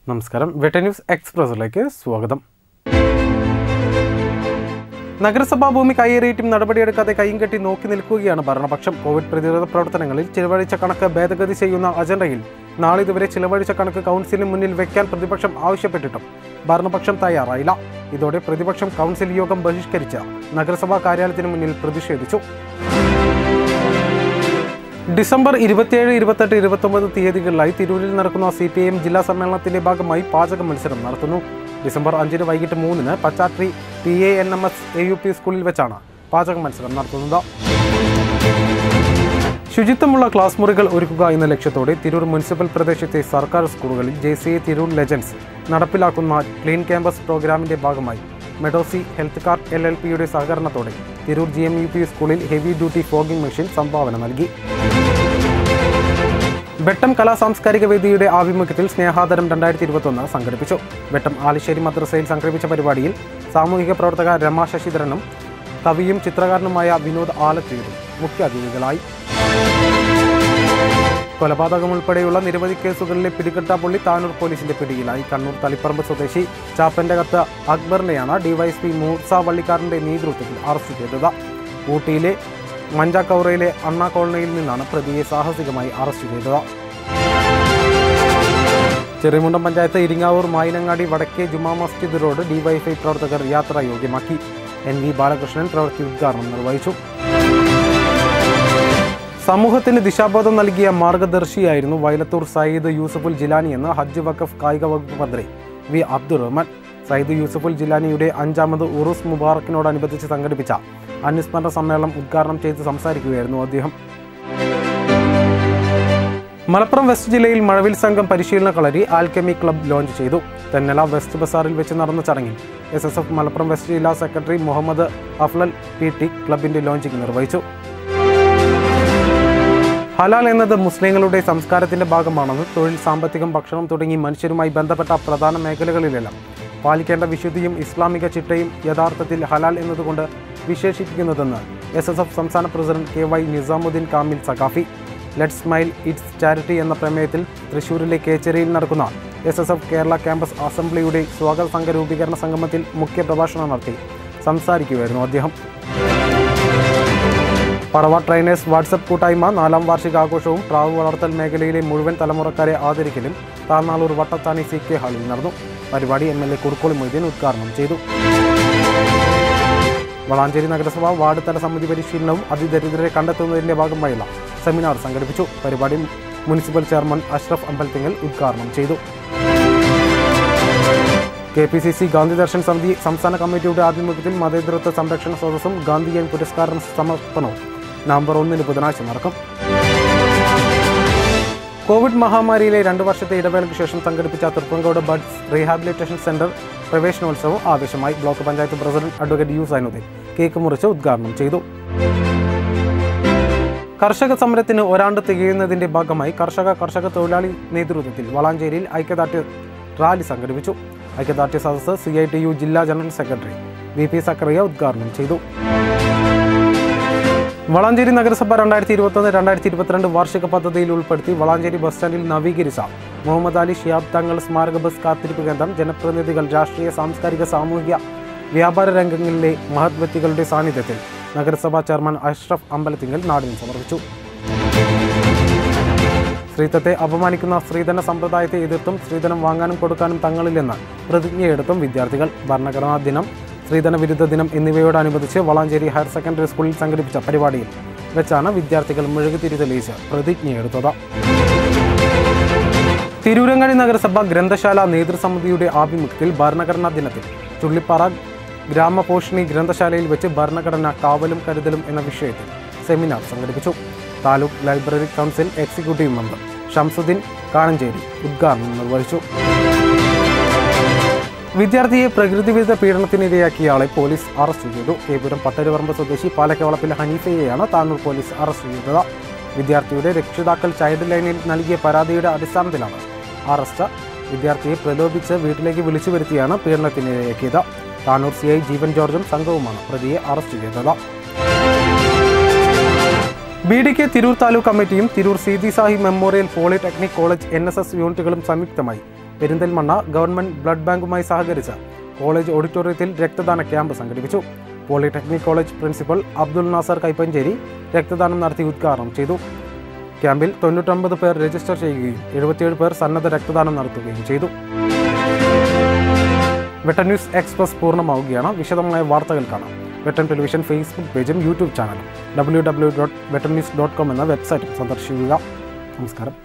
നമസ്കാരം. വെട്ടം ന്യൂസ് എക്സ്പ്രസിലേക്ക് സ്വാഗതം. നഗരസഭാ ഭൂമി കയ്യേറിയിട്ടും നടപടിയെടുക്കാതെ കൈയും കെട്ടി നോക്കി നിൽക്കുകയാണ് ഭരണപക്ഷം. കോവിഡ് പ്രതിരോധ പ്രവർത്തനങ്ങളിൽ ചിലവഴിച്ച കണക്ക് ഭേദഗതി ചെയ്യുന്ന അജണ്ടയിൽ നാളിതുവരെ ചിലവഴിച്ച കണക്ക് കൗൺസിലിന് മുന്നിൽ വെക്കാൻ പ്രതിപക്ഷം ആവശ്യപ്പെട്ടിട്ടും ഭരണപക്ഷം തയ്യാറായില്ല. ഇതോടെ പ്രതിപക്ഷം കൗൺസിൽ യോഗം ബഹിഷ്കരിച്ച് നഗരസഭാ കാര്യാലയത്തിന് മുന്നിൽ പ്രതിഷേധിച്ചു. ഡിസംബർ 27, 28, 29 തീയതികളിലായി തിരൂരിൽ നടക്കുന്ന CPIM ജില്ലാ സമ്മേളനത്തിന്റെ ഭാഗമായി പാചക മത്സരം നടത്തുന്നു. ഡിസംബർ 5 വൈകിട്ട് 3 പച്ചാട്രി PANMS AUP സ്കൂളിൽ വെച്ചാണ് പാചക മത്സരം നടത്തുന്നത്. ശുചിത്വമുള്ള ക്ലാസ് മുറികൾ ഒരുക്കുക എന്ന ലക്ഷ്യത്തോടെ തിരൂർ മുനിസിപ്പൽ പ്രദേശത്തെ സർക്കാർ സ്കൂളുകളിൽ JCA തിരൂർ ലെജൻഡ്സ് നടപ്പിലാക്കുന്ന ക്ലീൻ ക്യാമ്പസ് പ്രോഗ്രാമിന്റെ ഭാഗമായി മെഡോസി ഹെൽത്ത് കാർഡ് LLPയുടെ സഹകരണത്തോടെ തിരൂർ GMUP സ്കൂളിൽ ഹെവി ഡ്യൂട്ടി ഫോഗിംഗ് മെഷീൻ സംഭാവന നൽകി. വെട്ടം കലാ സാംസ്കാരിക വേദിയുടെ ആഭിമുഖ്യത്തിൽ സ്നേഹാദരം 2021 സംഘടിപ്പിച്ചു. വെട്ടം ആലിശ്ശേരി മദ്രസയിൽ സംഘടിപ്പിച്ച പരിപാടിയിൽ സാമൂഹിക പ്രവർത്തക രമ ശശിധരനും കവിയും ചിത്രകാരനുമായ വിനോദ് ആലത്തൂരും മുഖ്യാതിഥികളായി. കൊലപാതകം ഉൾപ്പെടെയുള്ള നിരവധി കേസുകളിലെ പിടികിട്ടാപ്പുള്ളി താനൂർ പോലീസിന്റെ പിടിയിലായി. കണ്ണൂർ തളിപ്പറമ്പ് സ്വദേശി ചാപ്പന്റെ കത്ത് അക്ബറിനെയാണ് DYSP മൂർസ വള്ളിക്കാരന്റെ നേതൃത്വത്തിൽ അറസ്റ്റ് ചെയ്തത്. ഊട്ടിയിലെ മഞ്ചാക്കൗറയിലെ അണ്ണാ കോളനിയിൽ നിന്നാണ് പ്രതിയെ സാഹസികമായി അറസ്റ്റ് ചെയ്തത്. ചെറിയമുണ്ടം പഞ്ചായത്ത് ഇരിങ്ങാവൂർ മായിനങ്ങാടി വടക്കേ ജുമാ മസ്ജിദ് റോഡ് DYFI പ്രവർത്തകർ യാത്രായോഗ്യമാക്കി. NV ബാലകൃഷ്ണൻ പ്രവൃത്തി ഉദ്ഘാടനം നിർവഹിച്ചു. സമൂഹത്തിന് ദിശാബോധം നൽകിയ മാർഗദർശിയായിരുന്നു വൈലത്തൂർ സയ്യിദ് യൂസഫുൽ ജിലാനി എന്ന് ഹജ്ജ് വഖഫ് കായിക വകുപ്പ് മന്ത്രി V അബ്ദുറഹ്മാൻ. സയ്യിദ് യൂസഫുൽ ജിലാനിയുടെ 5ാമത് ഉറൂസ് മുബാറക്കിനോടനുബന്ധിച്ച് സംഘടിപ്പിച്ച അനുസ്മരണ സമ്മേളനം ഉദ്ഘാടനം ചെയ്ത് സംസാരിക്കുകയായിരുന്നു അദ്ദേഹം. മലപ്പുറം വെസ്റ്റ് ജില്ലയിൽ മഴവിൽ സംഘം പരിശീലന കളരി ആൽക്കെമി ക്ലബ് ലോഞ്ച് ചെയ്തു. തെന്നല വെസ്റ്റ് ബസാറിൽ വെച്ച് നടന്ന ചടങ്ങിൽ SSF മലപ്പുറം വെസ്റ്റ് ജില്ലാ സെക്രട്ടറി മുഹമ്മദ് അഫ്ലൽ PT ക്ലബിന്റെ ലോഞ്ചിങ് നിർവഹിച്ചു. ഹലാൽ എന്നത് മുസ്ലിങ്ങളുടെ സംസ്കാരത്തിന്റെ ഭാഗമാണെന്ന് തൊഴിൽ, സാമ്പത്തികം, ഭക്ഷണം തുടങ്ങി മനുഷ്യരുമായി ബന്ധപ്പെട്ട പ്രധാന മേഖലകളിലെല്ലാം പാലിക്കേണ്ട വിശുദ്ധിയും ഇസ്ലാമിക ചിട്ടയും യഥാർത്ഥത്തിൽ ഹലാൽ എന്നതുകൊണ്ട് വിശേഷിപ്പിക്കുന്നതെന്ന് SSF സംസ്ഥാന president KY Nizamuddin Kamil Saqafi. Let smile it's charity എന്ന പ്രമേയത്തിൽ തൃശൂരിലെ കേച്ചേരിയിൽ നടക്കുന്ന SSF കേരള ക്യാമ്പസ് അസംബ്ലിയുടെ സ്വാഗത സംഘ രൂപീകരണ സംഗമത്തിൽ മുഖ്യ പ്രഭാഷണം നടത്തി സംസാരിക്കുകയായിരുന്നു അദ്ദേഹം. പറവ ട്രെയിനേഴ്സ് വാട്സപ്പ് കൂട്ടായ്മ 4ാം വാർഷികാഘോഷവും പ്രാവ് വളർത്തൽ മേഖലയിലെ മുഴുവൻ തലമുറക്കാരെ ആദരിക്കലും താർനാളൂർ വട്ടത്താനി CK ഹാളിൽ നടന്നു. പരിപാടി MLA കുറുക്കോളി മൊയ്തീൻ ഉദ്ഘാടനം ചെയ്തു. വളാഞ്ചേരി നഗരസഭ വാർഡ് തല സമിതി പരിശീലനവും അതിദരിദ്രരെ കണ്ടെത്തുന്നതിന്റെ ഭാഗമായുള്ള സെമിനാർ സംഘടിപ്പിച്ചു. പരിപാടി മുനിസിപ്പൽ ചെയർമാൻ അഷ്റഫ് അമ്പലത്തിങ്ങൽ ഉദ്ഘാടനം ചെയ്തു. KPCC ഗാന്ധി ദർശൻ സമിതി സംസ്ഥാന കമ്മിറ്റിയുടെ ആഭിമുഖ്യത്തിൽ മതേതരത്വ സംരക്ഷണ സദസ്സും ഗാന്ധിയൻ പുരസ്കാര സമർപ്പണവും നവംബർ 1 ബുധനാഴ്ച നടക്കും. കോവിഡ് മഹാമാരിയിലെ 2 വർഷത്തെ ഇടവേളയ്ക്ക് ശേഷം സംഘടിപ്പിച്ച തൃപ്പങ്കോട് ബഡ്സ് റീഹാബിലിറ്റേഷൻ സെന്റർ പ്രവേശനോത്സവം ആവേശമായി. Block panchayat president advocate U Zainuddin cake മുറിച്ച് ഉദ്ഘാടനം ചെയ്തു. കർഷക സമരത്തിന് ഒരാണ്ട് തികയുന്നതിന്റെ ഭാഗമായി കർഷക തൊഴിലാളി നേതൃത്വത്തിൽ വളാഞ്ചേരിയിൽ ഐക്യദാർഢ്യ റാലി സംഘടിപ്പിച്ചു. ഐക്യദാർഢ്യ സദസ്സ് CITU ജില്ലാ ജനറൽ സെക്രട്ടറി VP സക്കറിയ ഉദ്ഘാടനം ചെയ്തു. വളാഞ്ചേരി നഗരസഭ 2021-2022 വാർഷിക പദ്ധതിയിൽ ഉൾപ്പെടുത്തി വളാഞ്ചേരി ബസ് സ്റ്റാൻഡിൽ നവീകരിച്ച മുഹമ്മദ് അലി ഷിഹാബ് തങ്ങൾ സ്മാരക ബസ് കാത്തിരിപ്പ് കേന്ദ്രം ജനപ്രതിനിധികൾ, രാഷ്ട്രീയ, സാംസ്കാരിക, സാമൂഹിക, വ്യാപാര രംഗങ്ങളിലെ മഹത് വ്യക്തികളുടെ സാന്നിധ്യത്തിൽ നഗരസഭാ ചെയർമാൻ അഷ്റഫ് അമ്പലത്തിങ്ങൽ നാടിന് സമർപ്പിച്ചു. സ്ത്രീത്വത്തെ അപമാനിക്കുന്ന സ്ത്രീധന സമ്പ്രദായത്തെ എതിർത്തും സ്ത്രീധനം വാങ്ങാനും കൊടുക്കാനും തങ്ങളില്ലെന്ന് പ്രതിജ്ഞയെടുത്തും വിദ്യാർത്ഥികൾ. ഭരണഘടനാ ദിനം, സ്ത്രീധന വിരുദ്ധ ദിനം എന്നിവയോടനുബന്ധിച്ച് വളാഞ്ചേരി ഹയർ സെക്കൻഡറി സ്കൂളിൽ സംഘടിപ്പിച്ച പരിപാടിയിൽ വെച്ചാണ് വിദ്യാർത്ഥികൾ മെഴുകുതിരി തെളിയിച്ച് പ്രതിജ്ഞയെടുത്തത്. തിരൂരങ്ങാടി നഗരസഭ ഗ്രന്ഥശാല നേതൃസമിതിയുടെ ആഭിമുഖ്യത്തിൽ ഭരണഘടനാ ദിനത്തിൽ ചുള്ളിപ്പാറ ഗ്രാമപോഷിണി ഗ്രന്ഥശാലയിൽ വെച്ച് ഭരണഘടന കാവലും കരുതലും എന്ന വിഷയത്തിൽ സെമിനാർ സംഘടിപ്പിച്ചു. Taluk library council executive member Shamsuddin Kanancheri ഉദ്ഘാടനം നിർവഹിച്ചു. വിദ്യാർത്ഥിയെ പ്രകൃതിവിരുദ്ധ പീഡനത്തിനിരയാക്കിയ ആളെ പോലീസ് അറസ്റ്റ് ചെയ്തു. കേപുരം പട്ടരുപറമ്പ് സ്വദേശി പാലക്കവളപ്പിലെ ഹനീഫയെയാണ് താനൂർ പോലീസ് അറസ്റ്റ് ചെയ്തത്. വിദ്യാർത്ഥിയുടെ രക്ഷിതാക്കൾ ചൈൽഡ് ലൈനിൽ നൽകിയ പരാതിയുടെ അടിസ്ഥാനത്തിലാണ് അറസ്റ്റ്. വിദ്യാർത്ഥിയെ പ്രലോഭിച്ച് വീട്ടിലേക്ക് വിളിച്ചു വരുത്തിയാണ് പീഡനത്തിനിരയാക്കിയത്. താനൂർ CI ജീവൻ ജോർജും സംഘവുമാണ് പ്രതിയെ അറസ്റ്റ് ചെയ്തത്. BDK തിരൂർ താലൂക്ക് കമ്മിറ്റിയും Tirur Seethi Sahi memorial polytechnic college NSS യൂണിറ്റുകളും സംയുക്തമായി പെരിന്തൽമണ്ണ ഗവൺമെന്റ് ബ്ലഡ് ബാങ്കുമായി സഹകരിച്ച് കോളേജ് ഓഡിറ്റോറിയത്തിൽ രക്തദാന ക്യാമ്പ് സംഘടിപ്പിച്ചു. Polytechnic college principal Abdul Nasar Kaippancheri രക്തദാനം നടത്തി ഉദ്ഘാടനം ചെയ്തു. ക്യാമ്പിൽ 99 പേർ രജിസ്റ്റർ ചെയ്യുകയും 77 പേർ സന്നദ്ധ രക്തദാനം നടത്തുകയും ചെയ്തു. വെട്ടം ന്യൂസ് എക്സ്പ്രസ് പൂർണ്ണമാവുകയാണ്. വിശദമായ വാർത്തകൾ കാണാം വെട്ടം ടെലിവിഷൻ ഫേസ്ബുക്ക് പേജും യൂട്യൂബ് ചാനലും www.vettamnews.com എന്ന വെബ്സൈറ്റും സന്ദർശിക്കുക. നമസ്കാരം.